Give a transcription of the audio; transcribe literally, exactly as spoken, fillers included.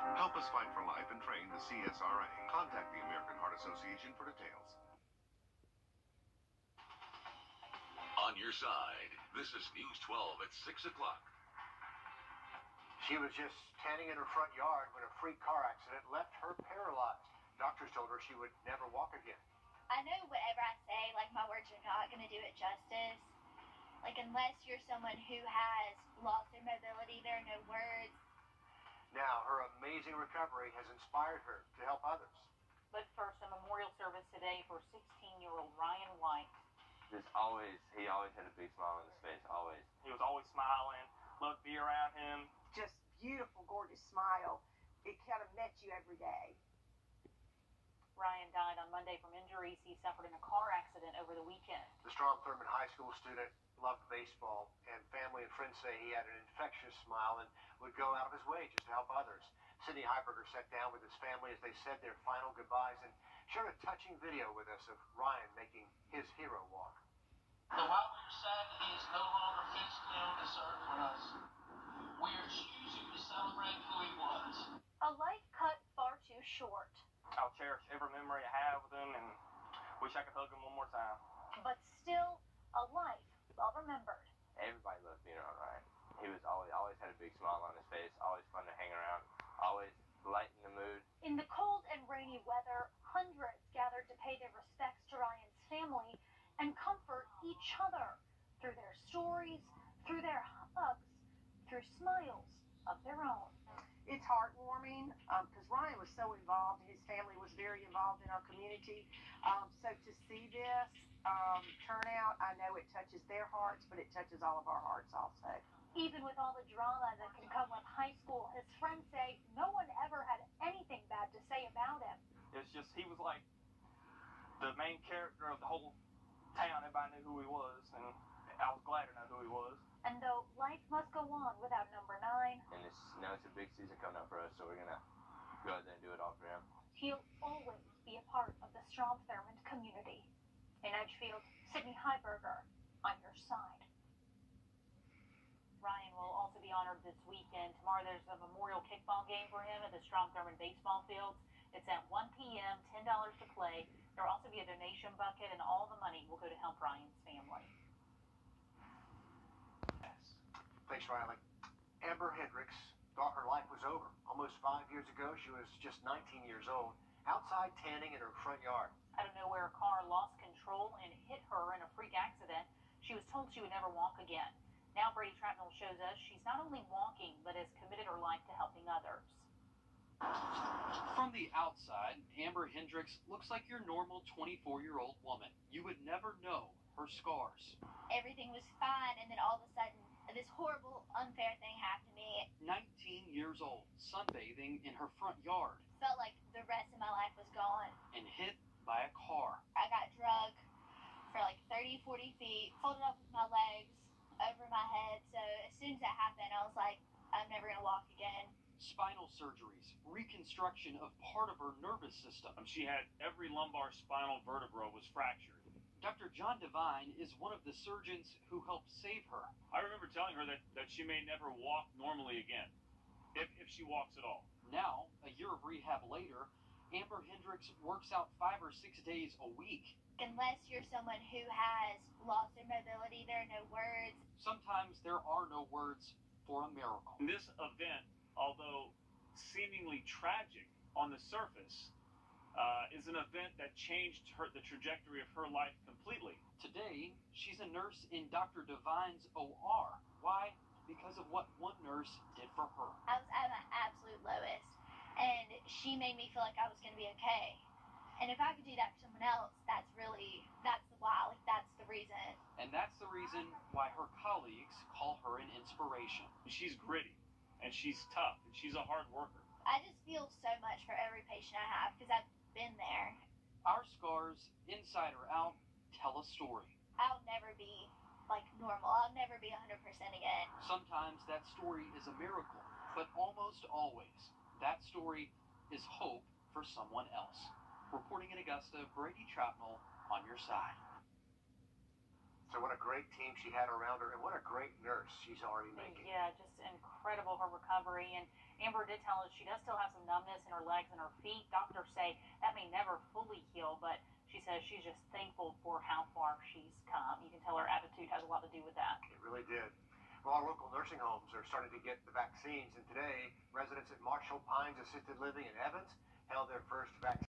Help us fight for life and train the C S R A. Contact the American Heart Association for details. On your side, this is News twelve at six o'clock. She was just standing in her front yard when a freak car accident left her paralyzed. Doctors told her she would never walk again. I know whatever I say, like, my words are not going to do it justice. Like, unless you're someone who has lost their mobility, there are no words. Now, her amazing recovery has inspired her to help others. But first, a memorial service today for sixteen-year-old Ryan White. Just always, he always had a big smile on his face, always. He was always smiling, loved to be around him. Just beautiful, gorgeous smile. It kind of met you every day. Ryan died on Monday from injuries he suffered in a car accident over the weekend. The Strom Thurmond High School student loved baseball, and family and friends say he had an infectious smile and would go out of his way just to help others. Sidney Heiberger sat down with his family as they said their final goodbyes and shared a touching video with us of Ryan making his hero walk. So while we are sad that he is no longer physically on this earth for us, we are choosing to celebrate who he was. A life cut far too short. I'll cherish every memory I have with him and wish I could hug him one more time. But still, a life well remembered. Everybody loved being around Ryan. He was always, always had a big smile on his face, always fun to hang around, always lighten the mood. In the cold and rainy weather, hundreds gathered to pay their respects to Ryan's family and comfort each other through their stories, through their hugs, through smiles of their own. It's heartwarming because um, Ryan was so involved and his family was very involved in our community. Um, so to see this um, turn out, I know it touches their hearts, but it touches all of our hearts also. Even with all the drama that can come with high school, his friends say no one ever had anything bad to say about him. It's just, he was like the main character of the whole town. Everybody knew who he was, and I was glad to know who he was. And though life must go on without number nine, And it's, now it's a big season coming up for us, so we're going to go out there and do it all for him. he'll always be a part of the Strom Thurmond community. In Edgefield, Sidney Heiberger on your side. Ryan will also be honored this weekend. Tomorrow there's a memorial kickball game for him at the Strom Thurmond baseball fields. It's at one p.m., ten dollars to play. There will also be a donation bucket, and all the money will go to help Ryan's family. Yes. Thanks, Riley. Amber Hendricks thought her life was over. Almost five years ago, she was just nineteen years old, outside tanning in her front yard. Out of nowhere, a car lost control and hit her in a freak accident. She was told she would never walk again. Now Brady Trapnell shows us she's not only walking, but has committed her life to helping others. From the outside, Amber Hendricks looks like your normal twenty-four-year-old woman. You would never know her scars. Everything was fine, and then all of a sudden, this horrible, unfair thing happened to me. nineteen years old, sunbathing in her front yard. Felt like the rest of my life was gone. And hit by a car. I got drugged for like thirty, forty feet, folded up with my legs over my head. So as soon as that happened, I was like, I'm never going to walk again. Spinal surgeries, reconstruction of part of her nervous system. She had every lumbar spinal vertebra was fractured. Doctor John Devine is one of the surgeons who helped save her. I remember telling her that, that she may never walk normally again, if, if she walks at all. Now, a year of rehab later, Amber Hendricks works out five or six days a week. Unless you're someone who has lost their mobility, there are no words. Sometimes there are no words for a miracle. This event, although seemingly tragic on the surface, uh, is an event that changed her, the trajectory of her life completely. Today, she's a nurse in Doctor Devine's O R. Why? Because of what one nurse did for her. I was at my absolute lowest, and she made me feel like I was going to be okay. And if I could do that for someone else, that's really, that's the why, like, that's the reason. And that's the reason why her colleagues call her an inspiration. She's gritty, and she's tough, and she's a hard worker. I just feel so much for every patient I have, because I've been there. Our scars, inside or out, tell a story. I'll never be, like, normal. I'll never be one hundred percent again. Sometimes that story is a miracle, but almost always, that story is hope for someone else. Reporting in Augusta, Brady Trapnell on your side. So what a great team she had around her, and what a great nurse she's already making. Yeah, just incredible her recovery. And Amber did tell us she does still have some numbness in her legs and her feet. Doctors say that may never fully heal, but she says she's just thankful for how far she's come. You can tell her attitude has a lot to do with that. It really did. Well, our local nursing homes are starting to get the vaccines, and today residents at Marshall Pines Assisted Living in Evans held their first vaccine.